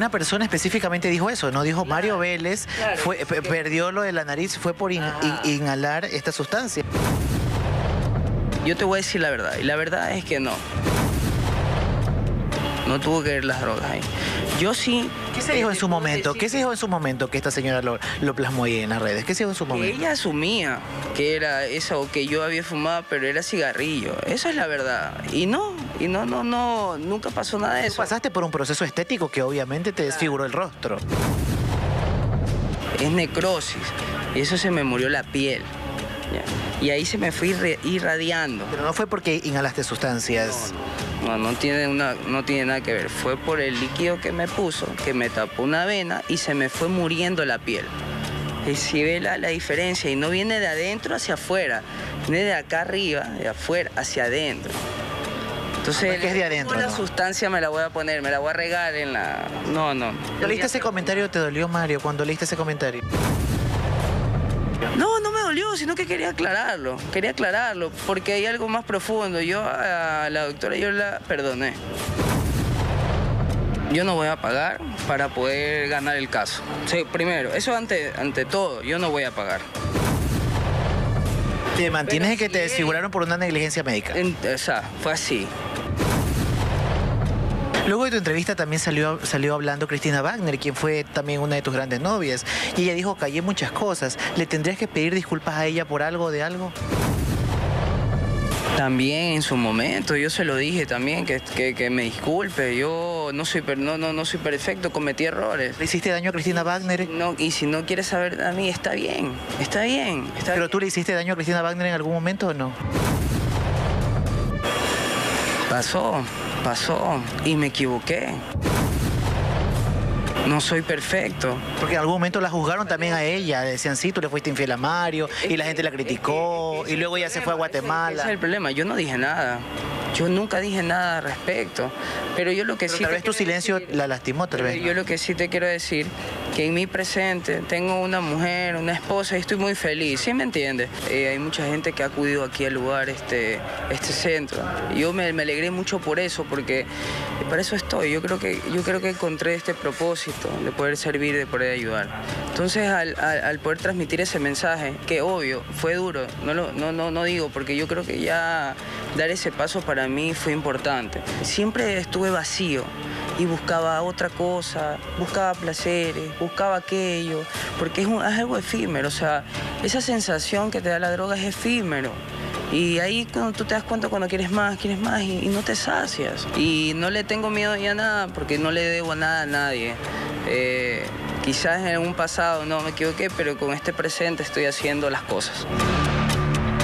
una persona específicamente dijo eso, ¿no? Dijo Mario Vélez, claro, perdió lo de la nariz, fue por inhalar esta sustancia. Yo te voy a decir la verdad, y la verdad es que no. No tuvo que ver las drogas ahí. Yo sí... ¿Qué se dijo en su momento? ¿Qué se dijo en su momento que esta señora lo plasmó ahí en las redes? ¿Qué se dijo en su momento? Ella asumía que era eso, que yo había fumado, pero era cigarrillo. Eso es la verdad. Y no, nunca pasó nada de eso. Tú pasaste por un proceso estético que obviamente te desfiguró el rostro. Es necrosis. Y eso se me murió la piel. ¿Ya? Y ahí se me fue irradiando. Pero no fue porque inhalaste sustancias. No tiene nada que ver. Fue por el líquido que me puso, que me tapó una vena y se me fue muriendo la piel. Y si ve la diferencia, y no viene de adentro hacia afuera, viene de acá arriba, de afuera hacia adentro. Entonces, que es de adentro, la ¿no? sustancia me la voy a poner, me la voy a regar en la... No. ¿Cuando leíste ese comentario te dolió, Mario? Cuando leíste ese comentario. No me dolió, sino que quería aclararlo, porque hay algo más profundo. Yo a la doctora yo la perdoné. Yo no voy a pagar para poder ganar el caso. Sí, primero, eso ante todo, yo no voy a pagar. ¿Te mantienes en que te sí, desfiguraron por una negligencia médica? O sea, fue así. Luego de tu entrevista también salió hablando Cristina Wagner, quien fue también una de tus grandes novias. Y ella dijo, callé muchas cosas. ¿Le tendrías que pedir disculpas a ella por algo de algo? También en su momento, yo se lo dije también, que me disculpe. Yo no soy perfecto, cometí errores. ¿Le hiciste daño a Cristina Wagner? No, y si no quieres saber de mí, está bien. ¿Pero tú le hiciste daño a Cristina Wagner en algún momento o no? Pasó y me equivoqué. No soy perfecto. Porque en algún momento la juzgaron también a ella. Decían, sí, tú le fuiste infiel a Mario y la gente la criticó y luego ella se fue a Guatemala. Ese es el problema. Yo no dije nada. Yo nunca dije nada al respecto. Pero yo lo que sí... Tal vez tu silencio la lastimó, tal vez. Yo lo que sí te quiero decir, que en mi presente tengo una mujer, una esposa y estoy muy feliz. ¿Sí me entiendes? Hay mucha gente que ha acudido aquí al lugar, este centro. Yo me alegré mucho por eso, porque para eso estoy. Yo creo que encontré este propósito de poder servir, de poder ayudar. Entonces, al poder transmitir ese mensaje, que obvio, fue duro, no digo, porque yo creo que ya dar ese paso para mí fue importante. Siempre estuve vacío y buscaba otra cosa, buscaba placeres, buscaba aquello, porque es algo efímero, o sea, esa sensación que te da la droga es efímero. Y ahí cuando tú te das cuenta cuando quieres más y no te sacias. Y no le tengo miedo ya a nada porque no le debo nada a nadie. Quizás en un pasado no me equivoqué, pero con este presente estoy haciendo las cosas.